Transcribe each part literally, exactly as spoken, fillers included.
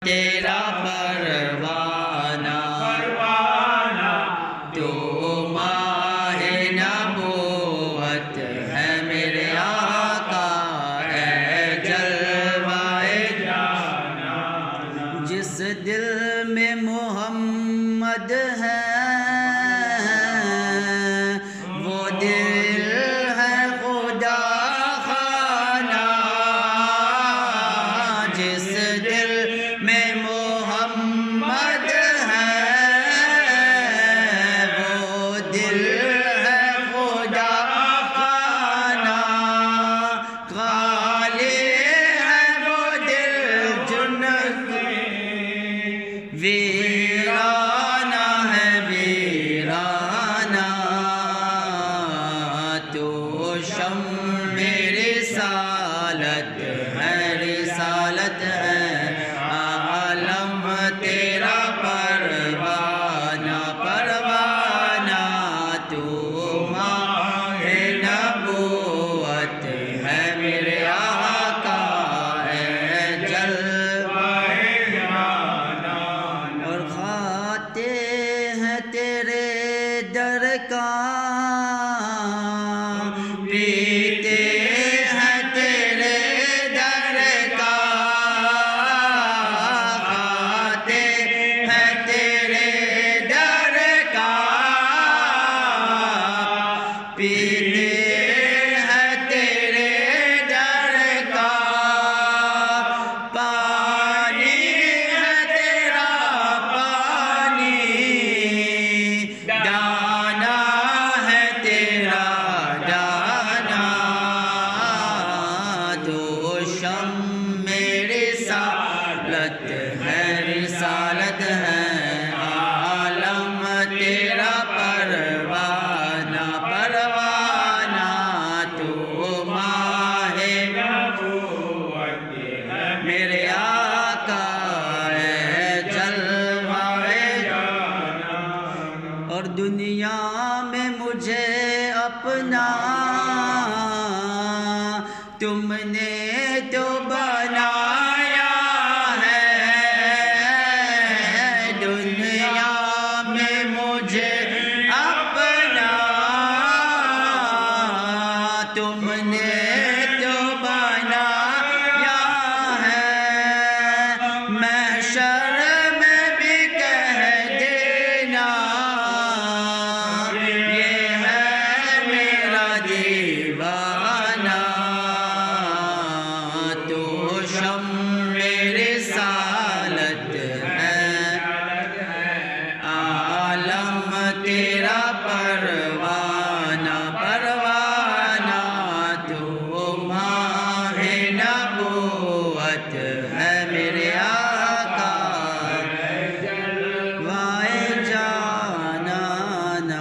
تیرا پروانہ تو ماہ نبوت ہے میرے آقا ہے جلوائے جاناں جس دل میں محمد ہے وہ دل ہے خدا خانہ جس دل میں محمد ہے وہ دل ہے خدا خانہ خالی ہے وہ دل جنت ویرانہ ہے ویرانہ تو شم رسالت ہے رسالت ہے عالم تیرا پروانہ پروانہ تو ماہ نبوت ہے میرے آقا ہے جلوائے جاناں اور کھاتے ہیں تیرے در کا پیتے ہیں تیرے در کا کھاتے ہیں تیرے در کا پیتے ہیں تیرے در کا پانی ہے تیرا پانی دانا ہے تیرا دانا تو شم رسالت ہے رسالت ہے عالم تیرا پروانہ پروانہ تو ماہ نبوت ہے میرے آقا ہے جلوائے جاناں اور دنیا میں مجھے اپنا تم نے تو بنایا ہے دنیا میں مجھے اپنا تم نے تو بنایا ہے محشر میں بھی کہہ دینا یہ ہے میرا دیوانہ تو شم رسالت ہے عالم تیرا پروانہ پروانہ تو ماہ نبوت ہے میرے آقا جلوائے جاناں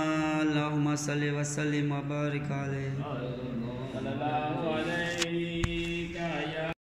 اللہم صلی وسلم وبارک علیہ